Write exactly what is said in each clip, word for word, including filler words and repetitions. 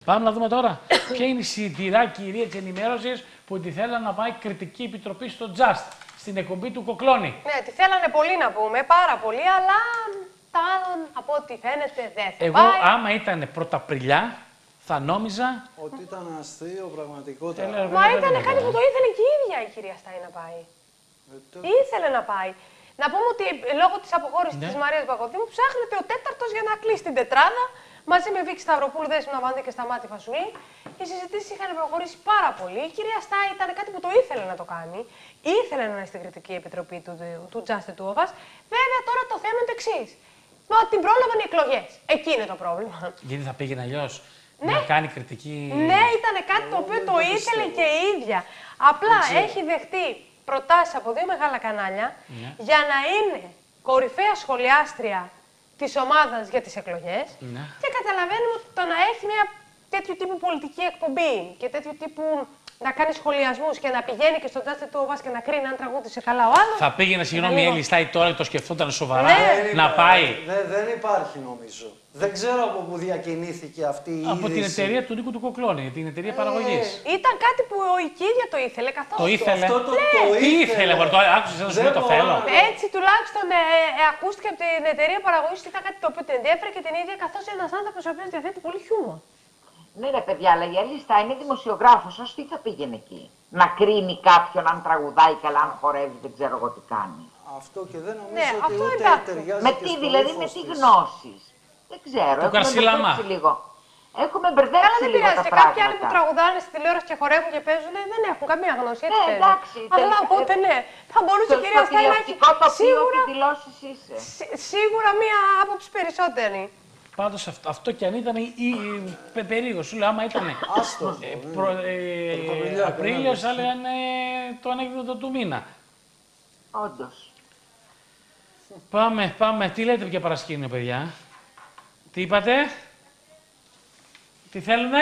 Πάμε να δούμε τώρα ποια είναι η σιδηρά κυρία της ενημέρωσης που τη θέλανε να πάει κριτική επιτροπή στο Just, στην εκπομπή του Κοκλώνη. Ναι, τη θέλανε πολύ να πούμε, πάρα πολύ, αλλά τα άλλα από ό,τι φαίνεται δεν θα Εγώ, πάει. άμα ήταν πρωταπριλιά, θα νόμιζα. Ότι ήταν αστείο πραγματικότερα. Τέλος, Μα δεν ήταν ήταν κάτι καλά. που το ήθελε και η ίδια η κυρία Στάι να πάει. Ε, το- Ήθελε να πάει. Να πούμε ότι λόγω τη αποχώρηση Ναι. της Μαρίας Παπαδήμου ψάχνεται ο τέταρτος για να κλείσει την τετράδα μαζί με Βίκη Σταυροπούλου, Δέσποινα Βανδύ και Σταμάτη Φασουλή. Οι συζητήσεις είχαν προχωρήσει πάρα πολύ. Η κυρία Στάι ήταν κάτι που το ήθελε να το κάνει. Ήθελε να είναι στην κριτική επιτροπή του, του Just Two of Us. Βέβαια τώρα το θέμα είναι το εξή. Μα την πρόλαβαν οι εκλογές. Εκεί είναι το πρόβλημα. Γιατί θα πήγαινε αλλιώ Ναι. να κάνει κριτική. Ναι, ήταν κάτι το οποίο το ήθελε και η ίδια. Απλά έχει δεχτεί προτάσεις από δύο μεγάλα κανάλια Ναι. για να είναι κορυφαία σχολιάστρια της ομάδας για τις εκλογές. Ναι. Και καταλαβαίνουμε ότι το να έχει μια τέτοιου τύπου πολιτική εκπομπή και τέτοιου τύπου να κάνει σχολιασμούς και να πηγαίνει και στο Just Two of Us και να κρίνει αν τραγούδισε καλά ο άλλος. Θα πήγαινε, συγγνώμη, η λίγο. Έλλη Στάι τώρα και το σκεφτόταν σοβαρά Ναι. να πάει Δεν, δεν υπάρχει νομίζω. Δεν ξέρω από πού διακινήθηκε αυτή η από την είδηση. εταιρεία του Νίκου του Κοκλώνη, την εταιρεία παραγωγής. Ήταν κάτι που ο η ίδια το ήθελε καθώς. Το ήθελε. Αυτό το, Ναι. το Τι ήθελε, μωρέ, το άκουσες να σου Δεν πει το μπορώ θέλω. να- Έτσι τουλάχιστον ε, ε, ακούστηκε από την εταιρεία παραγωγής ότι ήταν κάτι το οποίο την ενδιέφερε και την ίδια καθώς είναι ένας άνθρωπος ο οποίος διαθέτει πολύ χιούμορ. Ναι, ρε παιδιά, αλλά η Αλίστα είναι δημοσιογράφος. Ως τι θα πήγαινε εκεί. Να κρίνει κάποιον αν τραγουδάει καλά, αν χορεύει, δεν ξέρω εγώ τι κάνει. Αυτό και δεν νομίζω Ναι, ότι αυτό ούτε εντάξει. ταιριάζει Με και τι στο δηλαδή, με ύφος τι της. γνώσεις. Δεν ξέρω. Του Έχουμε Καρσιλαμά. μπερδέψει λίγο. Έχουμε Καλά, μπερδέψει δεν λίγο πειράζει. τα Και κάποιοι άλλοι που πράγματα. τραγουδάνε στη τηλεόραση και χορεύουν και παίζουν ε, δεν έχουν καμία γνώση. Έτσι Ναι, παίζουν. εντάξει, Αλλά τελικά, οπότε ε, ναι, θα μπορούσε Στο, η κυρία στο Στάι να έχει τηλεοπτικό τοπίο σίγουρα, τι δηλώσεις είσαι. σί- σίγουρα μία άποψη περισσότερη. Πάντως αυτό, αυτό κι αν ήταν ή, ή, περίεργο, σου λέω, άμα ήταν Άστο. ε, προ, ε, Πρωταπριλιά, Απρίλιος, κανένας. θα λέγανε το ανέκδοτο του μήνα. Όντως. Πάμε, πάμε. Τι λέτε για παρασκήνιο, παιδιά. Τι είπατε. Τι θέλουνε.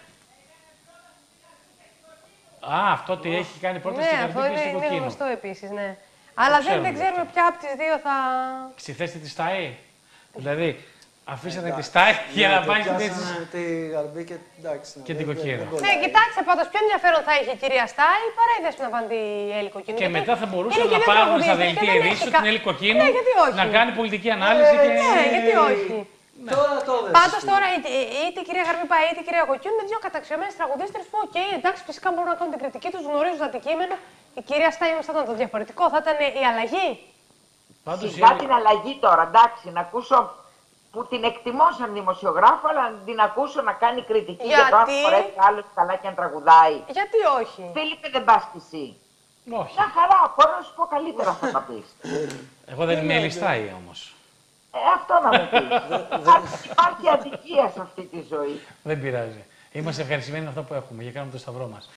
Α, αυτό τι έχει κάνει πρώτα Ναι, στην αυτό Καρδί και είναι, στην είναι Κοκκίνου. γνωστό επίσης, ναι. Αλλά δεν, ξέρουμε δεν ξέρουμε αυτό. ποια από τις δύο θα. Στη θέση της Στάι. Δηλαδή, αφήσανε τη Στάι για να πάει στη θέση της. Πιάσανε τη Γαρμπή και εντάξει. Και δεν- την δεν- Κοκκίνου. δεν Ναι, κολλάει. κοιτάξτε πάντως πιο ενδιαφέρον θα είχε η κυρία Στάι παρά η Δέσποινα Βανδύ η Έλλη Κοκκίνου. Και γιατί μετά θα μπορούσαν είναι και να δύο πάρουν στα τραγουδίστρες και δελτία δεν ειδήσεων έχει κα- την Έλλη Κοκκίνου Ναι, γιατί όχι. να κάνει πολιτική ανάλυση και. Ναι, γιατί όχι. Τώρα το δες. Πάντω τώρα είτε, είτε η κυρία Γαρμπή πάει είτε η κυρία Κοκκίνου είναι δύο καταξιωμένες τραγουδίστρες που, οκ, εντάξει, φυσικά μπορούν να κάνουν την κριτική τους, γνωρίζουν το αντικείμενο. Η κυρία Στάι όμως θα ήταν το διαφορετικό, θα ήταν η αλλαγή. Πάντως, η Σιγά Έλλη- την αλλαγή τώρα, εντάξει, να ακούσω που την εκτιμώ σαν δημοσιογράφο, αλλά να την ακούσω να κάνει κριτική για το αν Γιατί? χορεύει άλλο καλά και αν τραγουδάει. Γιατί όχι. Φίλιππε, δεν πας κι εσύ. Όχι. Μια χαρά, μπορώ να σου πω καλύτερα θα τα πεις. Εγώ δεν είμαι Έλλη Στάι όμως. Ε, αυτό να μου πεις. Υπάρχει- Υπάρχει αδικία σε αυτή τη ζωή. Δεν πειράζει. Είμαστε ευχαριστημένοι με αυτό που έχουμε και κάνουμε το σταυρό μας.